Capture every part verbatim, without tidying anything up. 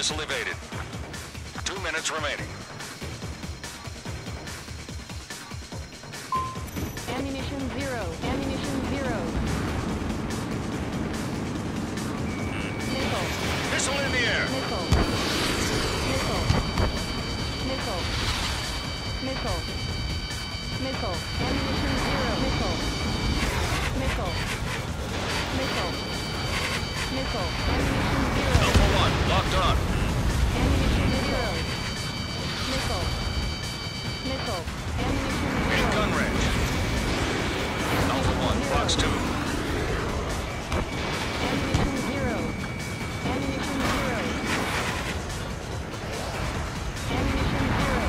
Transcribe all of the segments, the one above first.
Missile evaded. Two minutes remaining. Ammunition zero. Ammunition zero. Missile. Missile in the air. Missile. Missile. Missile. Missile. Missile. Ammunition zero. Missile. Missile. Missile. Missile. Ammunition zero. Alpha one, locked on. Ammunition zero. Missile. Missile. Ammunition zero. In gun range. Alpha one, Fox two. Ammunition zero. Ammunition zero. Ammunition zero.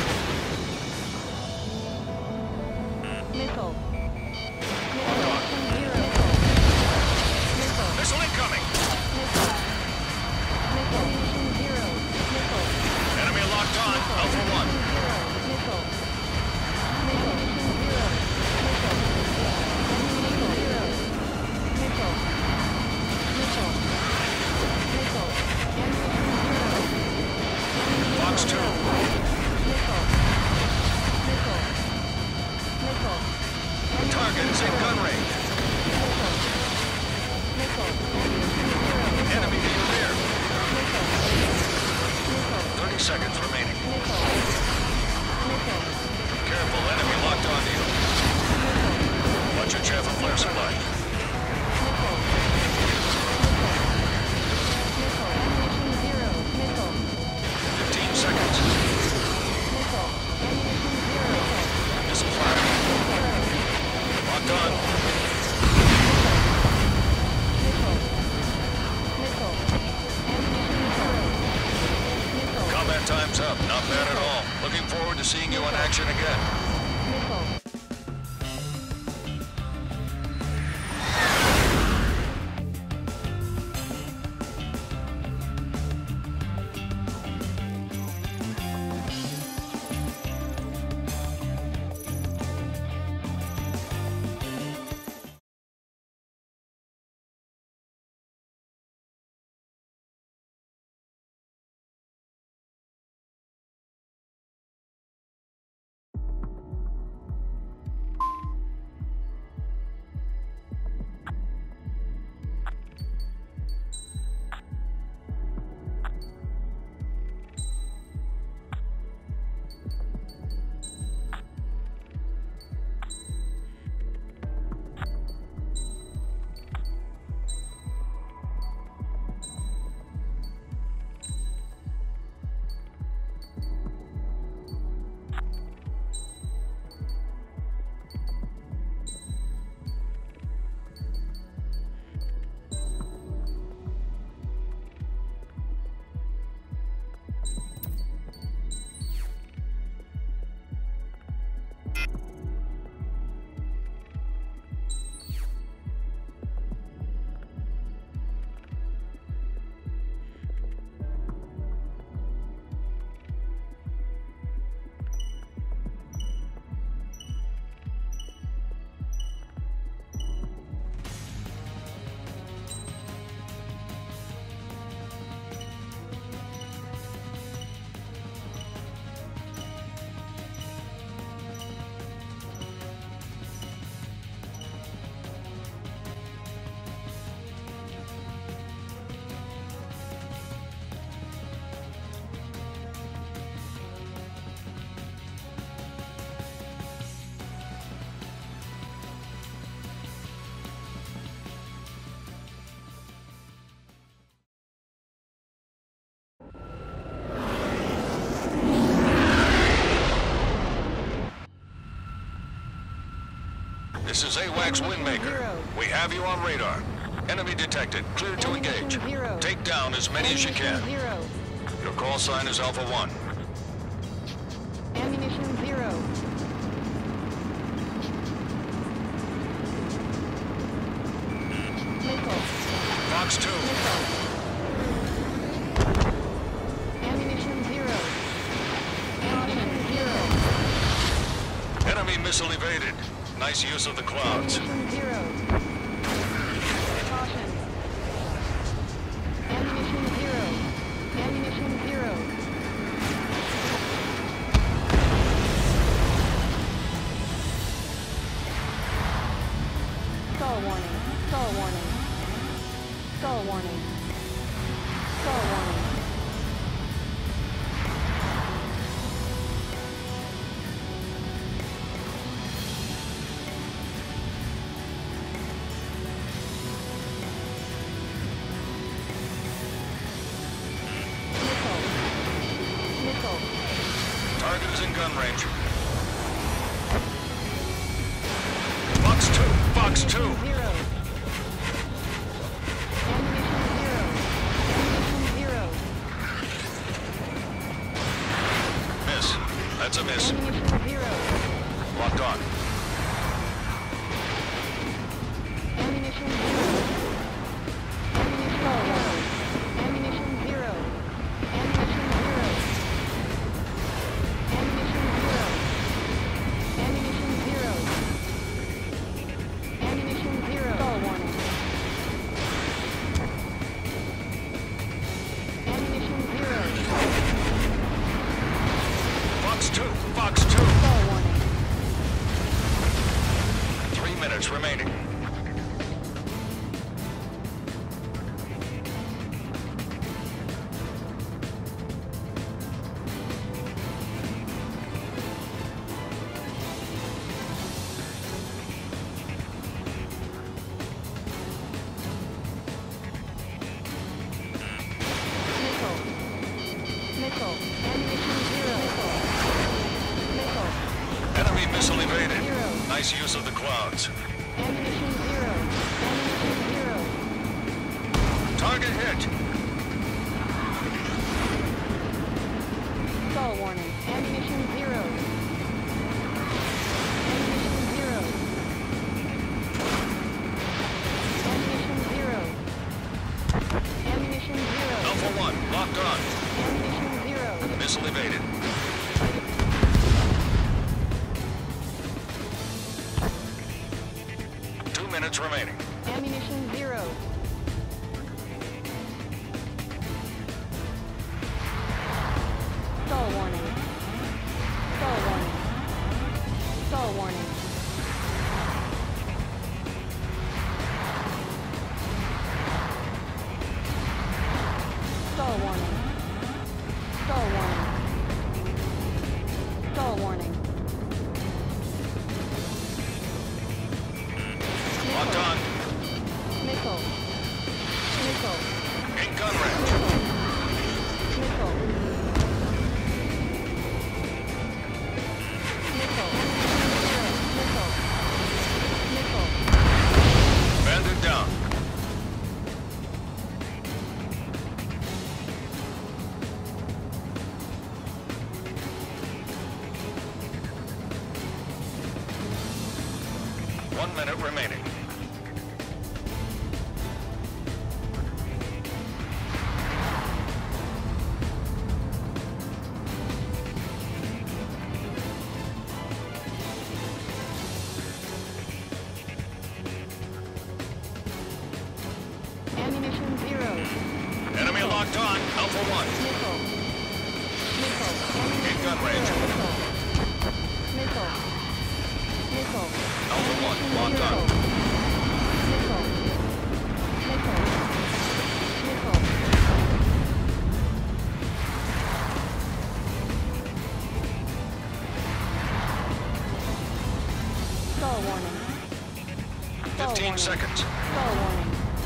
Missile. Ammunition zero. Missile. Missile incoming. Missile. Missile. Ammunition zero. Missile. Enemy locked on. Alpha one. Zero. Missile. Missile. Ammunition zero. Missile. Ammunition zero. Missile. Missile. Missile. Ammunition zero. Fox two. Missile. Missile. Missile. Targets in gun range. Missile. Missile. Ammunition zero. Enemy near there. Missile. Missile. thirty seconds remaining. Missile. Missile. Careful, enemy locked onto you. Watch your chaff and flare supply. Missile. Missile. Ammunition zero. Missile. fifteen seconds. Missile. Ammunition zero. Missile fire. Zero. Locked on. Missile. Missile. Ammunition zero. Missile. Combat time's up. Not bad at all. Looking forward to seeing you in action again. Missile. This is AWACS Windmaker. Zero. We have you on radar. Enemy detected. Clear to engage. Ammunition zero. Take down as many as you Ammunition can. Zero. Your call sign is Alpha one. Ammunition zero. Missile. Fox two. Missile. Ammunition zero. Ammunition zero. Enemy missile evaded. Nice use of the clouds. Ammunition zero. Caution. Ammunition zero. Ammunition Stall warning. Stall warning. Stall warning. Stall warning. Missile. Missile. Target is in gun range. Fox two. Fox two. Ammunition zero. Ammunition zero. Ammunition zero. Miss. That's a miss. Ammunition zero. Locked on. Ammunition zero. Ammunition zero. Ammunition zero. Ammunition zero. Ammunition zero. Ammunition zero. Ammunition zero. Stall warning. Ammunition zero. Fox two. Fox two. Stall warning. Three minutes remaining. Missile. Missile. Ammunition zero. Missile. Enemy missile evaded. Zero. Nice use of the clouds. Ammunition zero. Ammunition zero. Target hit. Stall warning. Ammunition zero. Ammunition zero. Ammunition zero. Ammunition zero. Alpha one. Locked on. Ammunition zero. Missile evaded. Two minutes remaining. Ammunition zero. Stall warning. Stall warning. Stall warning. Stall warning. Stall warning. Stall warning. Locked on. Missile. Missile. In gun range. Missile. Missile. Missile. Missile. Bandit down. One minute remaining. Ammunition zero. Enemy locked on. Alpha one. Missile. Missile. In gun range. Missile. Missile. Missile. Alpha one. Locked on. Missile. Missile. Missile. Stall warning. Stall Fifteen warning. seconds. Stall warning.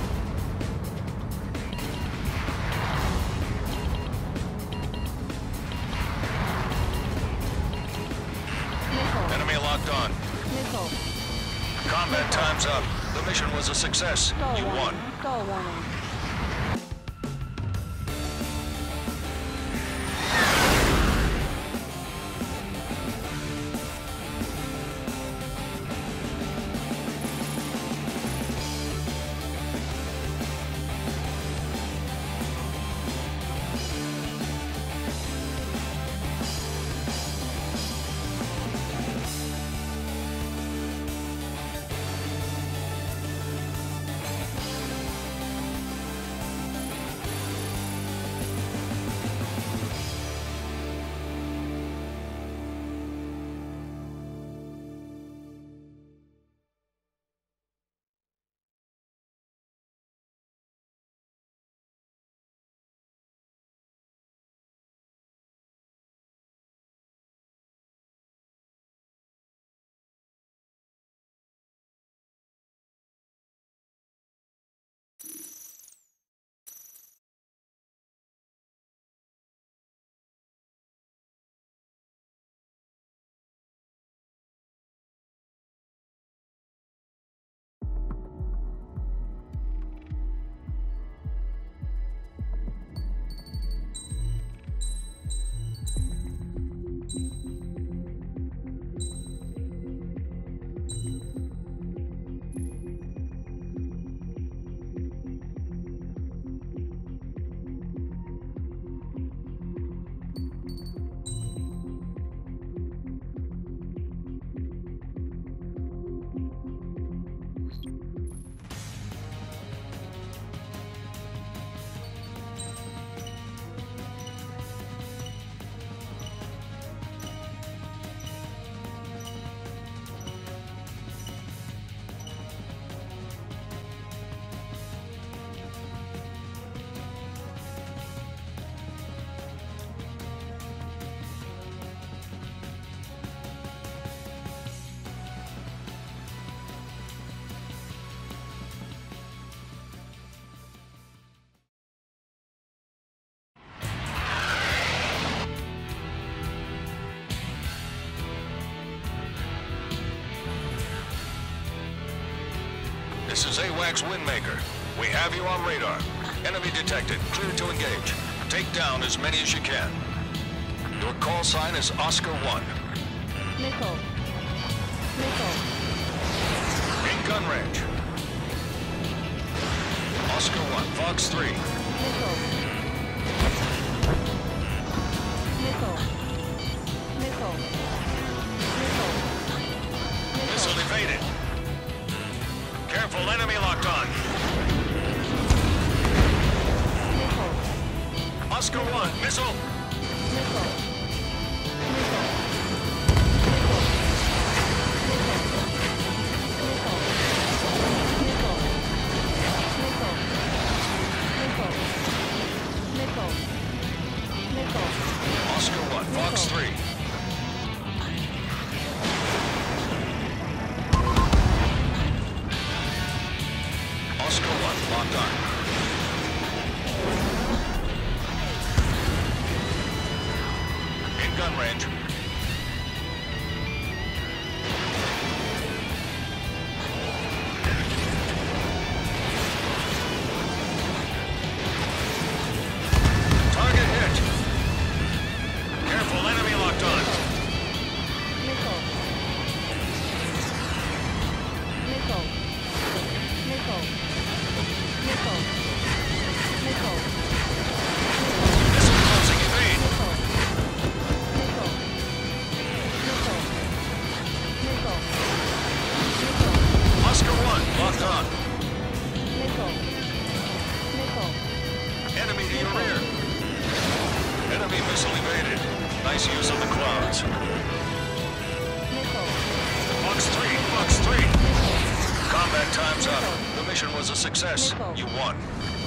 Missile. Enemy locked on. Missile. Combat time's up. The mission was a success. Stall You warning. won. Stall warning. This is AWACS Windmaker. We have you on radar. Enemy detected. Clear to engage. Take down as many as you can. Your call sign is Oscar one. Missile. Missile. In gun range. Oscar one, Fox three. Missile. Missile. Missile. Missile. Missile evaded. Careful, enemy locked on. Missile. Oscar one, missile. Missile. Missile. Oscar one, Fox three. Oscar one, locked on. In gun range. Target hit. Careful, enemy locked on. Missile. Missile. Missile. Missile. Missile. Missile closing, evade. Missile. Missile. Missile. Missile. Missile. Oscar one, locked on. Missile. Missile. Enemy to your rear. Enemy missile evaded. Nice use of the clouds. Missile. Fox three, Fox three. Missile. Combat time's up. The mission was a success. Missile. You won.